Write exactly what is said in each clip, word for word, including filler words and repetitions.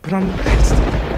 Put on the next.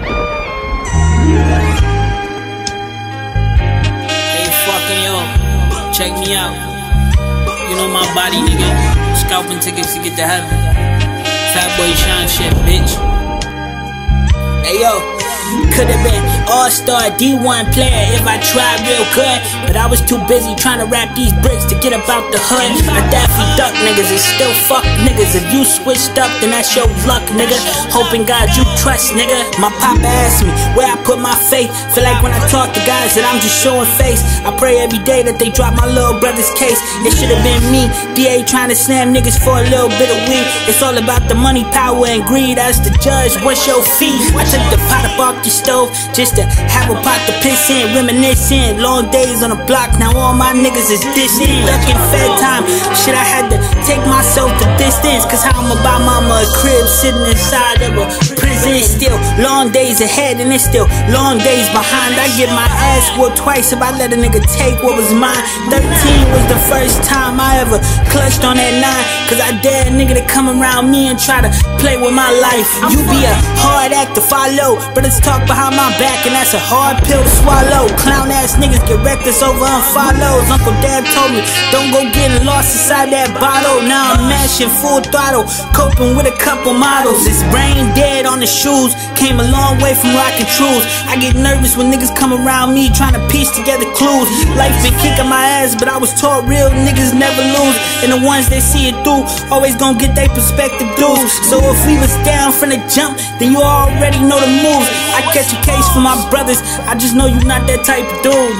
Hey, fucking yo, check me out. You know my body, nigga. Scalping tickets to get to heaven. Fat boy Sean shit, bitch. Hey yo, could've been all-star D one player if I tried real good, but I was too busy trying to wrap these bricks to get about the hood. I Daffy Duck niggas and still fuck niggas. If you switched up, then that's your luck, nigga. Hoping God you trust, nigga. My papa asked me where I put my faith. Feel like when I talk to guys that I'm just showing face. I pray every day that they drop my little brother's case. It should've been me, D A trying to slam niggas for a little bit of weed. It's all about the money, power, and greed. As the judge, what's your fee? I took the pot up off the stove just to have a pot to piss in, reminiscing. Long days on the block, now all my niggas is dissing. Duck in fed time, shit I had to take myself the distance. Cause how I'm about mama a crib sitting inside of a prison. Still long days ahead and it's still long days behind. I get my ass whooped twice if I let a nigga take what was mine. Thirteen was the first time I ever clutched on that nine. Cause I dare a nigga to come around me and try to play with my life. You be a hard act to follow, but it's talk behind my back, and that's a hard pill to swallow. Clown ass niggas get reckless over unfollows. Uncle Dad told me, don't go getting lost inside that bottle. Now I'm mashing full throttle, coping with a couple models. It's brain dead on the shoes, came a long way from rocking truths. I get nervous when niggas come around me trying to piece together clues. Life been kicking my ass, but I was taught real niggas never lose. And the ones that see it through, always gonna get their perspective dues. So if we was down from the jump, then you already know the moves. I catch a case for my brothers, I just know you not that type of dude.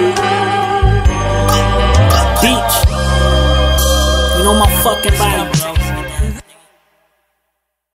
Beach, you know my fucking body.